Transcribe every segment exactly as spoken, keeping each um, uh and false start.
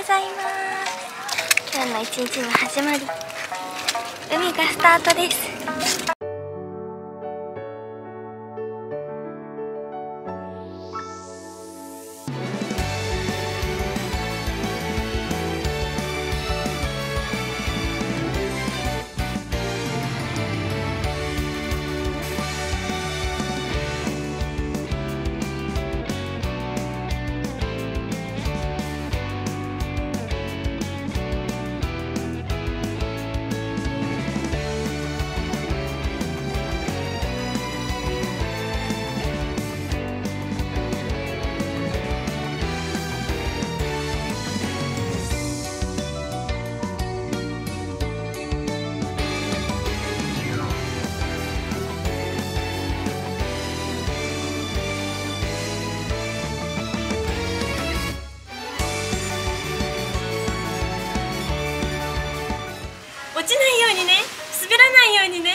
ございます。今日の一日の始まり、海がスタートです。 落ちないようにね、滑らないようにね。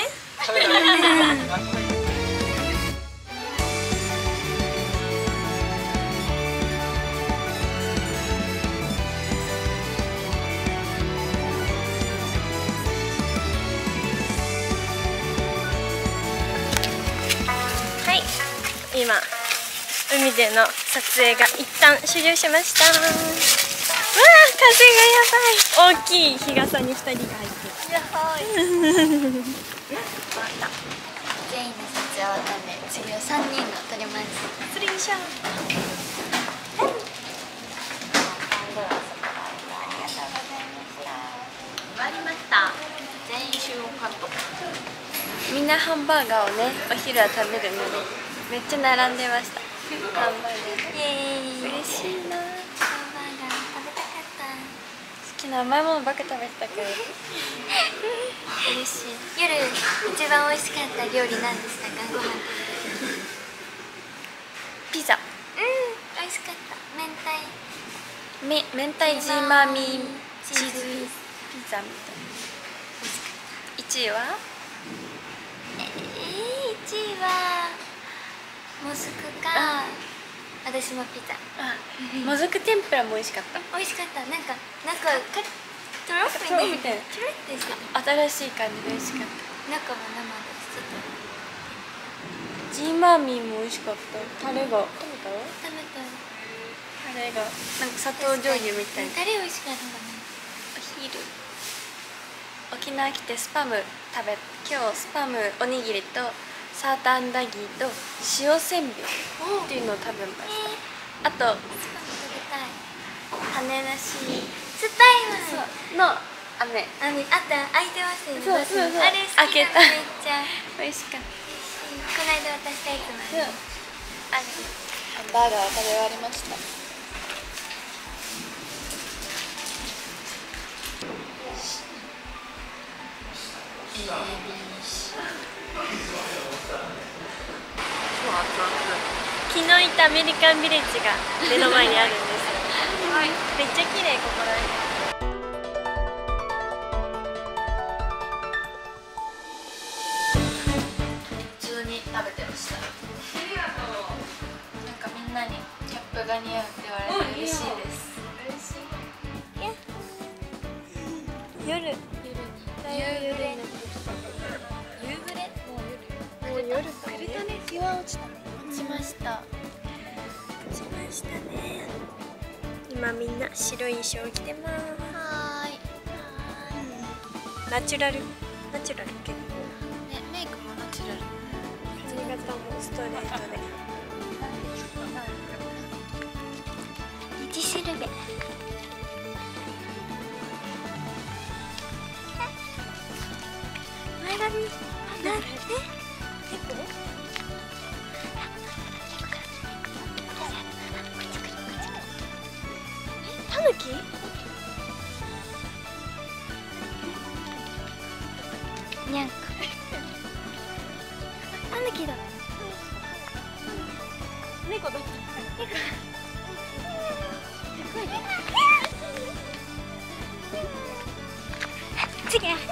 はい、今海での撮影が一旦終了しました。わあ、風がやばい。大きい日傘にふたりが入ってる。やばい。終わった。全員の撮影終わったんで、次はさんにんの撮ります。それにしよう。ありがとうございました。終わりました。全員集合カット。みんなハンバーガーをね、お昼は食べるのでめっちゃ並んでました。ハンバーガー。イエーイ。嬉しいな。好きな甘いものばっか食べてたから嬉しい。夜一番美味しかった料理なんでしたか？ご飯ピザ。うん、美味しかった。明太め明太ジーマミーチーズピザみたいな。いちいはえー、いちいはもずくか。私もピザ。もずく天ぷらも美味しかった。美味しかった。なんかなんかトロッピングみたいな。トロッてして新しい感じで美味しかった。中も生です。ちょっとジーマーミーも美味しかった。タレが食べた？食べた。タレがなんか砂糖醤油みたいな。タレ美味しかったね。お昼沖縄来てスパム食べ、今日スパムおにぎりとサーターアンダギーと塩せんべいっていうのを食べました。あと種なしスパイムの飴。飴あった、開いてますよね。そうそうそう、あれ好きだった。めっちゃ美味しかった。この間渡したやつもある。ハンバーガーを食べ終わりました。昨日行ったアメリカンビレッジが目の前にあるんですよ。はい、めっちゃ綺麗ここら辺。普通に食べてました。なんかみんなにキャップが似合うって言われて嬉しいです。嬉しい。夜夜に夕暮れ。夕暮れ？もう夜。もう夜か。暮れたね。日は落ちた。落ちました。落ちましたね。今みんな白い衣装を着てます。はーい。ナチュラル。ナチュラル結構。ね、メイクもナチュラル。髪型もストレートで。道しるべ。前髪。な、え？猫？タヌキ？にゃんこ。タヌキだ。猫だった。猫だ。すごいね。次は。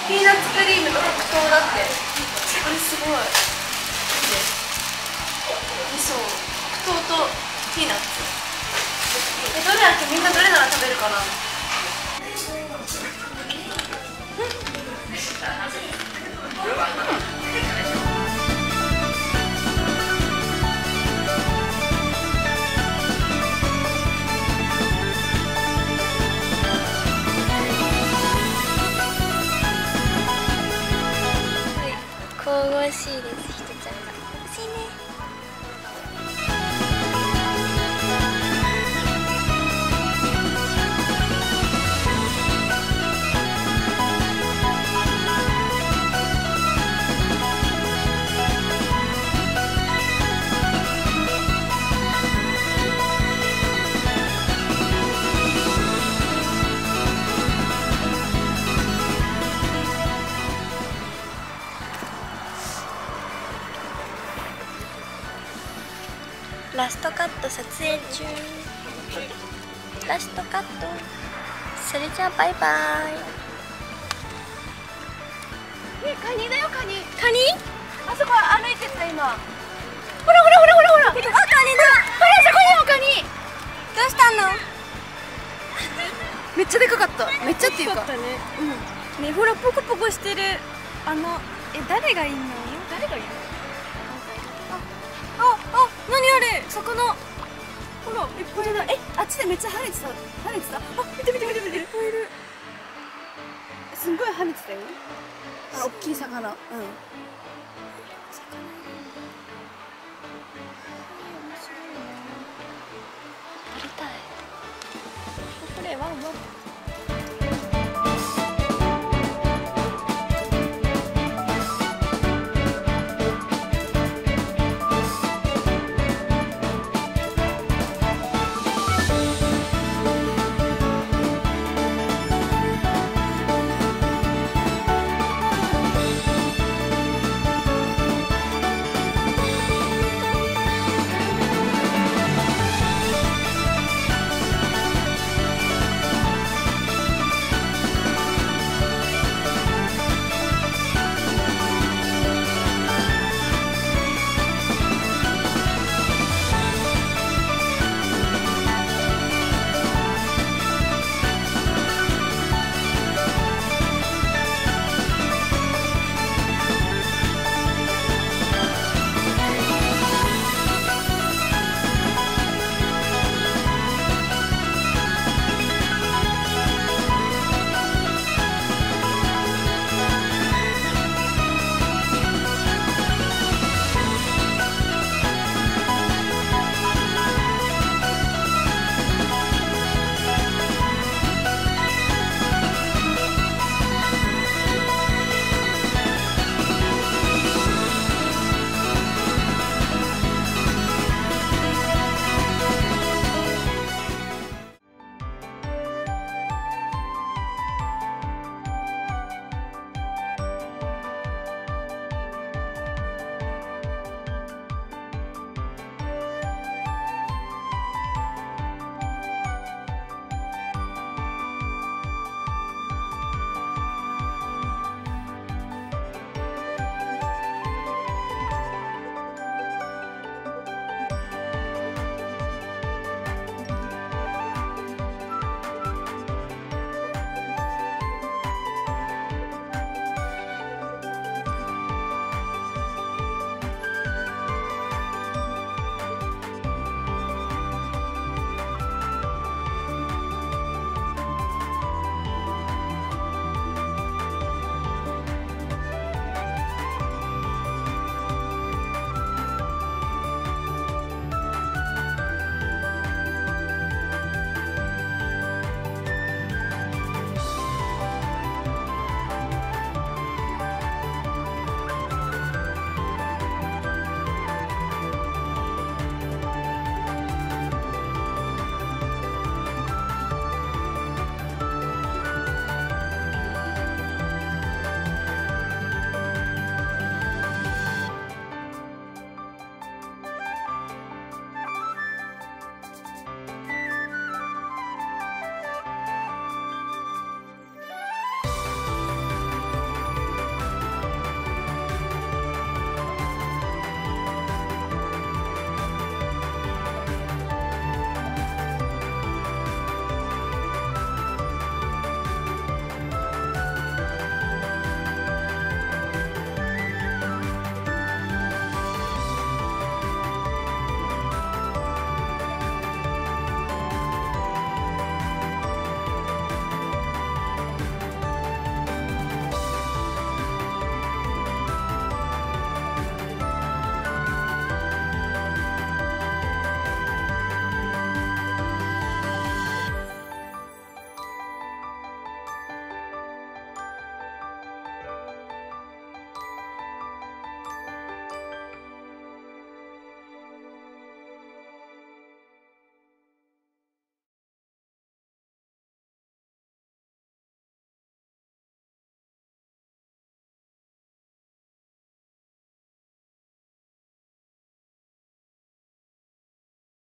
ピーナッツクリームと黒糖だって。これすごい。味噌、黒糖とピーナッツ。え、どれだっけ、みんなどれなら食べるかな。 神々しいです、ひとちゃんが。欲しいね。ラストカット撮影中。ラストカット。それじゃあバイバイ。 え、カニだよ、カニ。 カニ？ あそこ歩いてった今。ほらほらほらほらほら。あ、カニだ。ほらそこにもカニ。 どうしたの？ めっちゃでかかった。めっちゃっていうか。 ね。 うん。ね、ほらポコポコしてる。あの、え、誰がいいの？誰がいいの？あ、あ、何あれ、魚。ほら、いっぱいだ。え、あっちでめっちゃ跳ねてた。跳ねてた。あ、見て見て見て見て。いっぱいいる。すんごい跳ねてたよ。あ、大きい魚。うん。